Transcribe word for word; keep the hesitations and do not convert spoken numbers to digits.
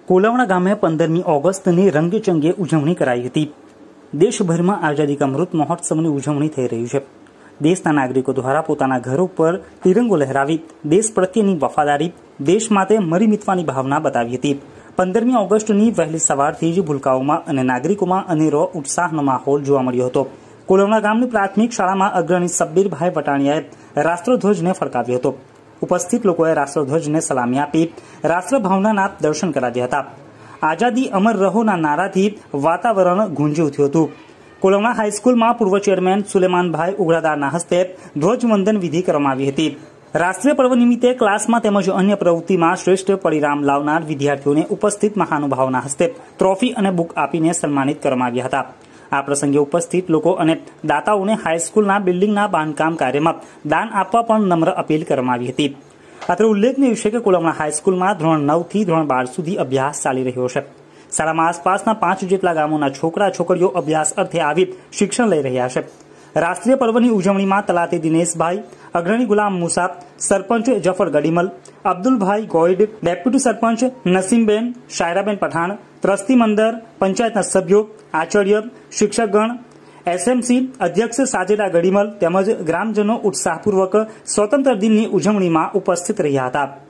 કોલાવણા ગામે પંદરમી ઓગસ્ટની રંગેચંગે ઉજવણી કરાઈ હતી। દેશભરમાં આઝાદી કા અમૃત મહોત્સવની ઉજવણી થઈ રહી છે। દેશના નાગરિકો દ્વારા પોતાના ઘરો પર તિરંગો લહેરાવી દેશ પ્રત્યેની વફાદારી, દેશ માટે મરી મિટવાની ભાવના બતાવી હતી। પંદરમી ઓગસ્ટની વહેલી સવારથી જ ભૂલકાઓમાં અને નાગરિકોમાં અનેરો ઉત્સાહનો માહોલ જોવા મળ્યો હતો। કોલાવણા ગામની પ્રાથમિક શાળામાં અગ્રણી સબ્બીરભાઈ વટાણીયાએ રાષ્ટ્રધ્વજને ફરકાવ્યો હતો। ઉપસ્થિત લોકોએ રાષ્ટ્રધ્વજને સલામી આપી રાષ્ટ્રભાવનાના દર્શન કરાવ્યા હતા। આઝાદી અમર રહોના નારાથી વાતાવરણ ગુંજી ઉઠ્યું હતું। કોલાવણા હાઈસ્કૂલમાં પૂર્વ ચેરમેન સુલેમાનભાઈ ઉઘરાદારના હસ્તે ધ્વજવંદન વિધિ કરવામાં આવી હતી। રાષ્ટ્રીય પર્વ નિમિત્તે ક્લાસમાં તેમજ અન્ય પ્રવૃત્તિમાં શ્રેષ્ઠ પરિણામ લાવનાર વિદ્યાર્થીઓને ઉપસ્થિત મહાનુભાવોના હસ્તે ટ્રોફી અને બુક આપીને સન્માનિત કરવામાં આવ્યા હતા। આ પ્રસંગે ઉપસ્થિત લોકો અને દાતાઓને હાઈસ્કૂલના બિલ્ડિંગના બાંધકામ કાર્યમાં દાન આપવા પણ નમ્ર અપીલ કરવામાં આવી હતી। અત્રે ઉલ્લેખનીય છે કે કોલાવણા હાઈસ્કૂલમાં ધોરણ નવ થી ધોરણ બાર સુધી અભ્યાસ ચાલી રહ્યો છે। શાળામાં આસપાસના પાંચ જેટલા ગામોના છોકરા છોકરીઓ અભ્યાસ અર્થે આવી શિક્ષણ લઈ રહ્યા છે। રાષ્ટ્રીય પર્વની ઉજવણીમાં તલાટી દિનેશભાઈ, અગ્રણી ગુલામ મુસા, સરપંચ જફર ગડીમલ, અબ્દુલભાઈ ગોયડ, ડેપ્યુટી સરપંચ નસીમબેન, શાયરાબેન પઠાણ, ટ્રસ્ટી મંડળ, પંચાયતના સભ્યો, આચાર્ય, શિક્ષકગણ, એસએમસી અધ્યક્ષ સાજેદા ગડીમલ તેમજ ગ્રામજનો ઉત્સાહપૂર્વક સ્વતંત્ર દિનની ઉજવણીમાં ઉપસ્થિત રહ્યા હતા।